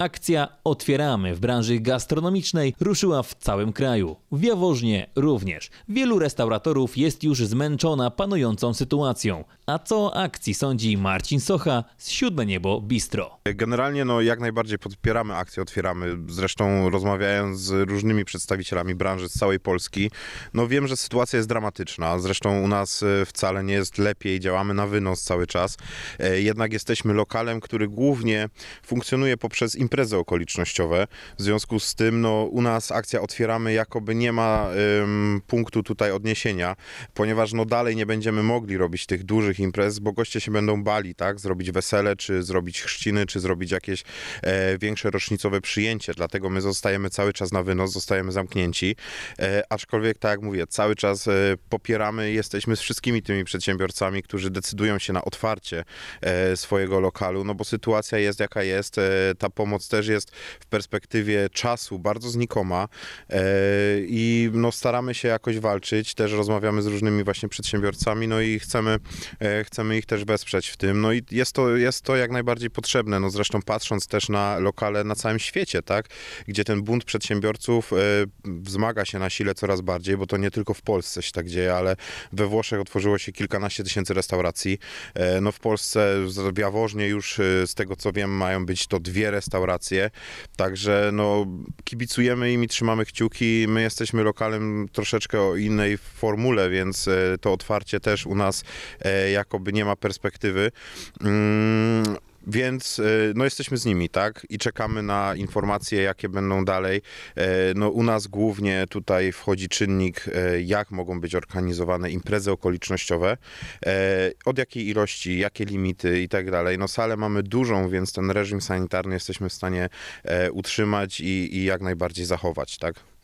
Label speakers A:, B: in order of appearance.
A: Akcja Otwieramy w branży gastronomicznej ruszyła w całym kraju. W Jaworznie również. Wielu restauratorów jest już zmęczona panującą sytuacją. A co o akcji sądzi Marcin Socha z Siódme Niebo Bistro?
B: Generalnie jak najbardziej podpieramy akcję Otwieramy. Zresztą rozmawiając z różnymi przedstawicielami branży z całej Polski, wiem, że sytuacja jest dramatyczna. Zresztą u nas wcale nie jest lepiej, działamy na wynos cały czas. Jednak jesteśmy lokalem, który głównie funkcjonuje poprzez imprezy okolicznościowe. W związku z tym u nas akcja Otwieramy jakoby nie ma punktu tutaj odniesienia, ponieważ dalej nie będziemy mogli robić tych dużych imprez, bo goście się będą bali, tak? Zrobić wesele, czy zrobić chrzciny, czy zrobić jakieś większe rocznicowe przyjęcie. Dlatego my zostajemy cały czas na wynos, zostajemy zamknięci. Aczkolwiek, tak jak mówię, cały czas popieramy, jesteśmy z wszystkimi tymi przedsiębiorcami, którzy decydują się na otwarcie swojego lokalu, bo sytuacja jest jaka jest. Ta pomoc też jest w perspektywie czasu bardzo znikoma i staramy się jakoś walczyć. Też rozmawiamy z różnymi właśnie przedsiębiorcami, i chcemy ich też wesprzeć w tym. I jest to jak najbardziej potrzebne. Zresztą patrząc też na lokale na całym świecie, tak, gdzie ten bunt przedsiębiorców wzmaga się na sile coraz bardziej, bo to nie tylko w Polsce się tak dzieje, ale we Włoszech otworzyło się kilkanaście tysięcy restauracji. W Polsce, w Jaworznie już z tego co wiem mają być to 2 restauracje, także kibicujemy im i trzymamy kciuki. My jesteśmy lokalem troszeczkę o innej formule, więc to otwarcie też u nas jakoby nie ma perspektywy. Więc jesteśmy z nimi, tak? I czekamy na informacje, jakie będą dalej. U nas głównie tutaj wchodzi czynnik, jak mogą być organizowane imprezy okolicznościowe, od jakiej ilości, jakie limity i tak dalej. Salę mamy dużą, więc ten reżim sanitarny jesteśmy w stanie utrzymać i jak najbardziej zachować, tak?